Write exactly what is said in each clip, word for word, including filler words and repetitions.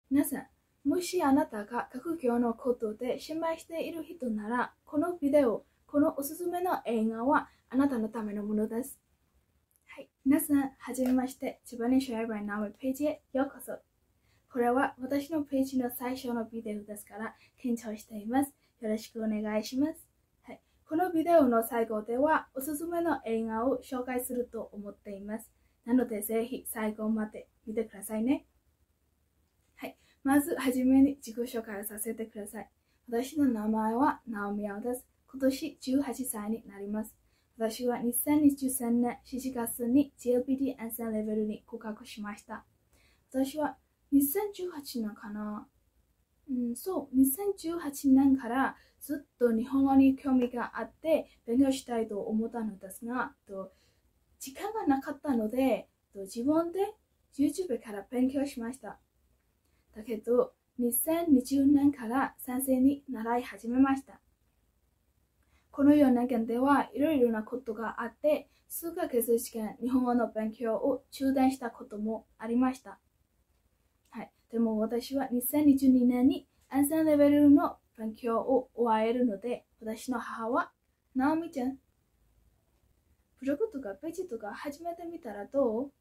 皆さん、もしあなたが学業のことで心配している人なら、このビデオ、このおすすめの映画はあなたのためのものです。はい、皆さん、はじめまして、千葉にシェアバイナウページへようこそ。これは私のページの最初のビデオですから、緊張しています。よろしくお願いします。はい、このビデオの最後では、おすすめの映画を紹介すると思っています。なので、ぜひ最後まで見てくださいね。はい、まずはじめに自己紹介をさせてください。私の名前はナオミヤです。今年じゅうはっさいになります。私はにせんにじゅうさんねんしちがつに ジェーエルピーティー 安全レベルに合格しました。私はにせんじゅうはちねんかな、うん、そう、にせんじゅうはちねんからずっと日本語に興味があって勉強したいと思ったのですが、時間がなかったので自分で YouTube から勉強しました。だけど、にせんにじゅうねんから先生に習い始めました。このよねんかんではいろいろなことがあって、数ヶ月試験日本語の勉強を中断したこともありました。はい、でも私はにせんにじゅうにねんに安全レベルの勉強を終えるので、私の母は、ナオミちゃん、ブログとかページとか始めてみたらどう？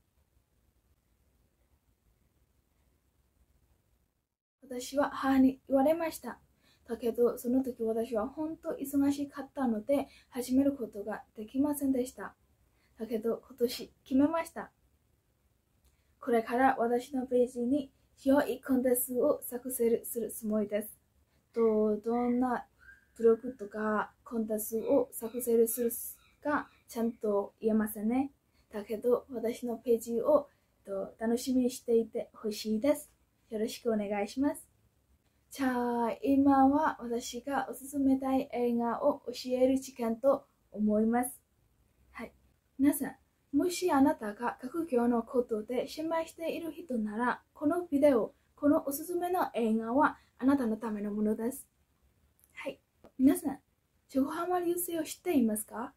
私は母に言われました。だけど、その時私は本当忙しかったので、始めることができませんでした。だけど、今年決めました。これから私のページに良いコンテンツを作成するつもりです。と、どんなブログとかコンテンツを作成するかちゃんと言えませんね。だけど、私のページを楽しみにしていてほしいです。よろしくお願いします。じゃあ、今は私がおすすめたい映画を教える時間と思います。はい。皆さん、もしあなたが学業のことで心配している人なら、このビデオ、このおすすめの映画はあなたのためのものです。はい。皆さん、横浜流星を知っていますか？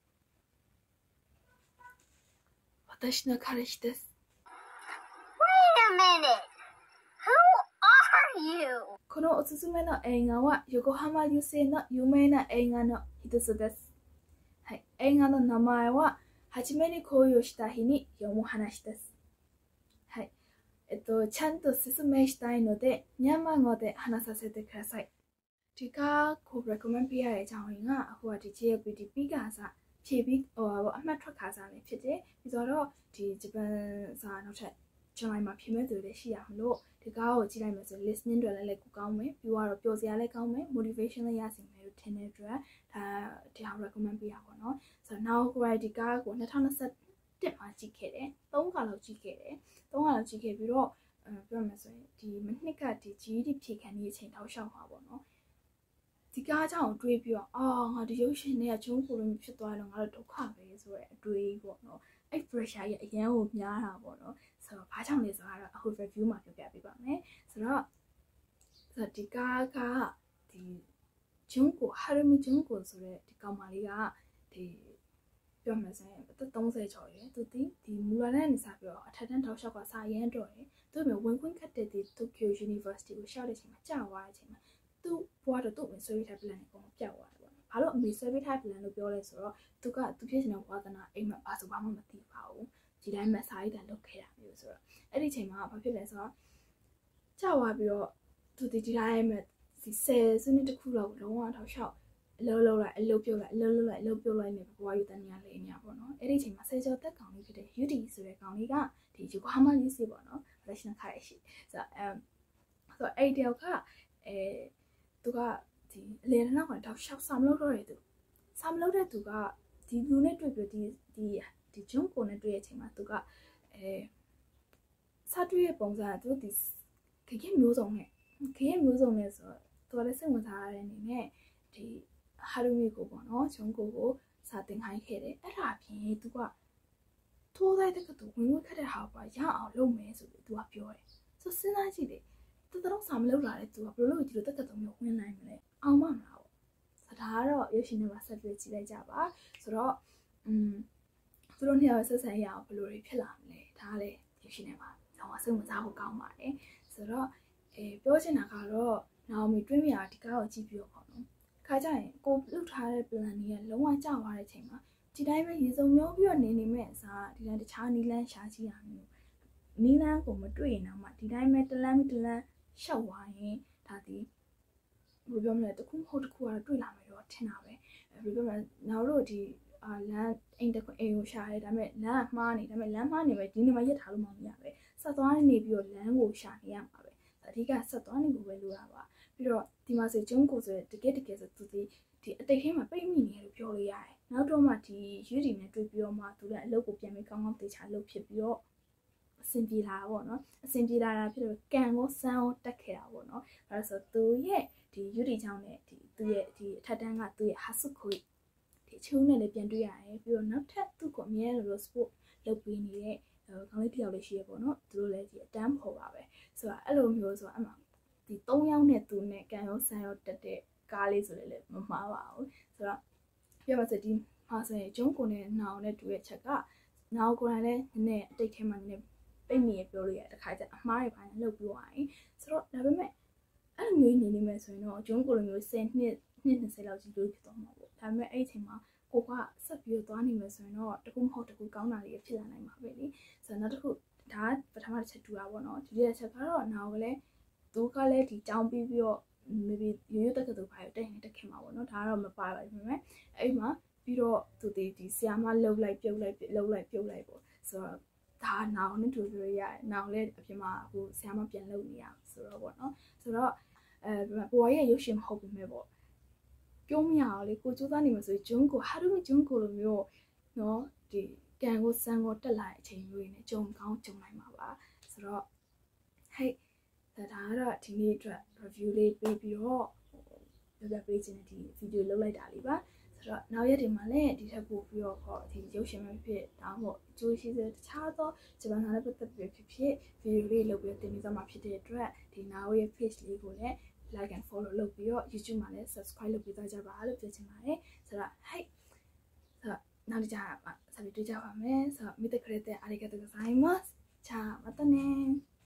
私の彼氏です。 Wait a minute. Who are you? このおすすめの映画は横浜流星の有名な映画の一つです。はい、映画の名前は初めに恋をした日に読む話です。はい、えっと、ちゃんと説明したいので、ミャンマー語で話させてください。ဒီကကို recommend ပေးရတဲ့အကြောင်းရင်းကအခုကဒီ ဂျေ အယ်လ် ပီ တီ ပြီးကစားဖြည့်ပြီးဟိုအမှတ်ထွက်ခါစားလည်းဖြစ်တယ်ပြီးတော့ဒီဂျပန်စာနောက်ထပ်ကျွန်တော်မှာဖြည့်မဲ့သူတွေရှိရမလို့ဒီကားကိုကြည့်လိုက်မယ်ဆို listening တွေလည်းလည်းကောင်းမယ်ပြီးတော့ပျော်စရာလည်းကောင်းမယ် motivation လည်းရစီမယ်လို့ထင်တဲ့အတွက်ဒါဒီဟာ recommend ပေးရပါတော့ဆိုတော့နောက်ကိုဒီကားကိုtwo thousand twenty-oneမှာကြည့်ခဲ့တယ်သုံးခါလောက်ကြည့်ခဲ့တယ်သုံးခါလောက်ကြည့်ခဲ့ပြီးတော့ပြောမယ်ဆိုရင်ဒီမနှစ်ကဒီ ဂျီ အီ တီ ဖြည့်ခံနေတဲ့အချိန်တောက်လျှောက်မှာပေါ့နော်ဒီကားကြောင့်တွေးပြီးတော့အာငါဒီရုပ်ရှင်တွေကဂျုံကိုလိုမျိုးဖြစ်သွားတော့ငါတို့ဒုက္ခပဲဆိုရဲအတွေးပေါ့နော်အဲ့ pressure ကြီးအရန်ကိုများတာပေါ့နော်ဆိုတော့ဘာကြောင့်လဲဆိုတော့အခု review မှာပြောပြပေးပါမယ်ဆိုတော့ဆိုတော့ဒီကားကဒီဂျုံကိုဟာရမီဂျုံကိုဆိုရဲဒီကောင်မလေးကဒီပြောမယ်ဆိုရင်အသက်thirtyကျော်ရယ်သူဒီဒီမူလာနဲ့နေစားပြီးတော့အထက်တန်းထောက်လျှောက်ကစာရမ်းတော့တယ်သူမျိုးဝင်ခွင့်ခတ်တဲ့ဒီ Tokyo University ကိုရှောက်တဲ့အချိန်မှာကြာသွားတဲ့အချိန်မှာသူ့ဘွားတော့သူ့အမေဆွဲပေးထား plan ကိုပြောက်သွားတယ်ပေါ့နော်။ဘာလို့အမေဆွဲပေးထား plan လို့ပြောလဲဆိုတော့သူကသူဖြစ်နေတဲ့ဝါသနာအိမ်မှာဘာဆိုဘာမှမသိပါဘူး။ဒီတိုင်းမှာစာရေးတန်လုပ်ခဲ့တာမျိုးဆိုတော့အဲ့ဒီချိန်မှာဘာဖြစ်လဲဆိုတော့ကြာသွားပြီးတော့သူဒီဒီတိုင်းမှာဒီဆယ်စုနှစ်တစ်ခုလောက်လုံးဝထောက်လျှောက်အလုံးလုံးလိုက်အလုံးပြုတ်လိုက်အလုံးလုံးလိုက်အလုံးပြုတ်လိုက်နေဘွားယူတန်းနေရလေနေရပေါ့နော်။အဲ့ဒီချိန်မှာဆယ်ကျော်သက်ကောင်လေးဖြစ်တဲ့ ယူ ဒီ ဆိုတဲ့ကောင်လေးကဒီယူကိုဟာမလေးစီပေါ့နော်။ professional ခါရရှိဆိုတော့အဲဆိုတော့အဲ့တယောက်ကအဲသူကဒီအလေနောက်ကတောက်ရှောက်စာမလုပ်တော့တဲ့သူစာမလုပ်တဲ့သူကဒီလူနဲ့တွေ့ပြီးဒီဒီဒီဂျုံကိုနဲ့တွေ့တဲ့အချိန်မှာသူကအဲစာတွေ့ရဲ့ပုံစံကသူဒီခရင်မျိုးစုံနဲ့ခရင်မျိုးစုံနဲ့ဆိုတော့သူကလည်းစိတ်ဝင်စားရတဲ့အနေနဲ့ဒီဟာရူမီကိုပေါ့နော်ဂျုံကိုကိုစာသင်ခိုင်းခဲ့တယ်အဲ့ဒါအပြင်သူကထိုးလိုက်တဲ့ကသူဝင်ဝင်ခတ်တဲ့ဟာပါရအောင်လုပ်မယ်ဆိုပြီးသူကပြောတယ်ဆိုစဉ်းစားကြည့်တယ်တတော်စာမလုပ်လာတဲ့သူကဘယ်လိုလုပ်ဒီလိုတက်တက်တုံးမျိုးဝင်နိုင်မလဲအောင်မမလားပေါ့ဆိုဒါကတော့ရုပ်ရှင်ထဲမှာဆက်ပြီးကြည့်လိုက်ကြပါဆိုတော့อืมသူတို့နှစ်ယောက်ဆက်ဆံရအောင်ဘယ်လိုတွေဖြစ်လာမလဲဒါကလည်းရုပ်ရှင်ထဲမှာတော့စိတ်ဝင်စားဖို့ကောင်းပါတယ်ဆိုတော့အဲえပြောချင်တာကတော့နာမီတွင်းမြာဒီကားကိုကြည့်ပြီးတော့ပေါ့နော်ခါကြရင်ကိုလှုပ်ထားတဲ့ plan ကြီးကလုံးဝကျသွားတဲ့အချိန်မှာဒီတိုင်းပဲရေစုံမျိုးပြီးတော့နေနေမဲ့အစားဒီတိုင်းတခြားနီလန်းရှာကြည့်ရမျိုးနီလန်းကိုမတွေ့ရင်တော့မှဒီတိုင်းပဲတလန်းတလန်းရှောက်သွားရင်ဒါဒီဘယ်လိုပြောမလဲတခုမဟုတ်တခုကတော့တွေ့လာမယ်တော့ထင်တာပဲဘယ်လိုပြောမလဲနောက်တော့ဒီအာလမ်းအိမ်တခုအိမ်ကိုရှာရဲဒါပေမဲ့လမ်းကမှားနေဒါပေမဲ့လမ်းမှားနေပဲဒီနေမှာရက်ထားလို့မရပဲဆက်သွားနေပြီးတော့လမ်းကိုရှာနေရမှာပဲအဓိကဆက်သွားနေဖို့ပဲလိုတာပါပြီးတော့ဒီမှာဆိုကျုံးကိုဆိုတကယ်တကယ်ဆိုသူဒီဒီအတိတ်ထဲမှာပိတ်မိနေတယ်လို့ပြောလို့ရတယ်နောက်တော့မှဒီရွေးဒီနဲ့တွေ့ပြီးတော့မှသူလည်းအလုပ်ကိုပြန်ပြီးကောင်းကောင်းသေချာလုပ်ဖြစ်ပြီးတော့အဆင်ပြေလာတာပေါ့နော်အဆင်ပြေလာတာဖြစ်တော့ကန်ကိုစမ်းကိုတက်ခဲ့တာပေါ့နော်အဲဒါဆိုသူရဲ့ဒီရွေးဒီချောင်းနဲ့ဒီသူရဲ့ဒီအထက်တန်းကသူရဲ့ဟာစုခွေဒီချုံးနဲ့လည်းပြန်တွေ့ရတယ်ပြီးတော့နောက်ထပ်သူ့ကိုအမြဲလို sport လုပ်ပေးနေတဲ့ခေါင်းလေးတစ်ယောက်လေးရှိရပေါ့နော်သူတို့လည်းဒီအတန်းဖို့ပါပဲဆိုတော့အဲ့လိုမျိုးဆိုတော့အမှဒီသုံးယောက်နဲ့သူနဲ့ကန်ရောဆန်ရောတက်တဲ့ကားလေးဆိုလည်းမမှားပါဘူးဆိုတော့ပြပါစဒီမှာဆိုရင်ကျုံးကိုနဲ့နောင်နဲ့တူရဲ့ချက်ကနောင်ကိုယ်တိုင်လည်းနည်းနည်းအတိတ်ထဲမှာနည်းနည်းပိတ်မိရပြောလို့ရတခါကျအမှားတွေပိုင်းလှုပ်ပြီးသွားရင်ဆိုတော့ဒါပေမဲ့အဲ့လိုမျိုးနေနေမယ်ဆိုရင်တော့ကျုံးကိုလိုမျိုးဆယ်နှစ်နှစ်နှစ်ဆယ်လောက်ကြီးလို့ဖြစ်သွားမှာပေါ့ဒါပေမဲ့အဲ့ဒီအချိန်မှာကိုကဆက်ပြီးတော့သွားနေမယ်ဆိုရင်တော့တကူမဟုတ်တကူကောင်းတာတွေဖြစ်လာနိုင်မှာပဲလေဆိုတော့နောက်တစ်ခုဒါပထမတစ်ချက်တူတာပေါ့နော်ဒီတစ်ချက်ကတော့နောက်လည်းသူကလည်းဒီကြောင်းပြီးပြီးတော့ maybe ရိုးရိုးတက်ကတူပါရတက်ရင်တက်ခင်မှာပေါ့နော်ဒါကတော့မပါပါဘူးပဲအဲ့မှာပြီးတော့သူဒီဒီဆီယာမလှုပ်လိုက်ပြုတ်လိုက်လှုပ်လိုက်ပြုတ်လိုက်ပေါ့ဆိုတော့ဒါနောင်နဲ့တူပြရရတယ်နောင်လည်းအပြင်မှာဟိုဆီယာမပြန်လှုပ်နေရဆိုတော့ပေါ့နော်ဆိုတော့အဲပေါ်ရဲ့ရုပ်ရှင်မဟုတ်ဘူးမဲ့ပေါ့ပြောမရအောင်လေကိုစူးစမ်းနေမှာဆိုဂျွန်းကိုဟာတို့ဂျွန်းကိုလိုမျိုးနော်ဒီကန်ကိုစမ်းကိုတက်လာတဲ့အချိန်မျိုးတွေနဲ့ဂျုံကောင်းဂျုံနိုင်မှာပါဆိုတော့ဟဲ့ဒါကတော့ဒီနေ့အတွက် review လေးပေးပြီးတော့ပြပြပေးခြင်းတဲ့ဒီ video လုပ်လိုက်တာလေးပါဆိုတော့နောက်ရက်ဒီမှာလည်းဒီထက်ပိုပြီးတော့ဟောဒီရုပ်ရှင်မျိုးဖြစ်ဒါမှမဟုတ်အကျိုးရှိတဲ့တခြားသောဂျပန်စာနဲ့ပတ်သက်ပြီးဖြစ်ဖြစ် video လေးလုပ်ပြီးတင်ပြသွားမှာဖြစ်တဲ့အတွက်ဒီနောက်ရဲ့ page လေးကိုလည်း like and follow လုပ်ပြီးတော့ YouTube မှာလည်း subscribe လုပ်ပြီးသွားကြပါလို့ပြောချင်ပါတယ်ဆိုတော့ hey ဆိုတော့နောက်တစ်ကြပါဆက်ပြီးတွေ့ကြပါမယ်ဆိုတော့見てくれてありがとうございますじゃあまたね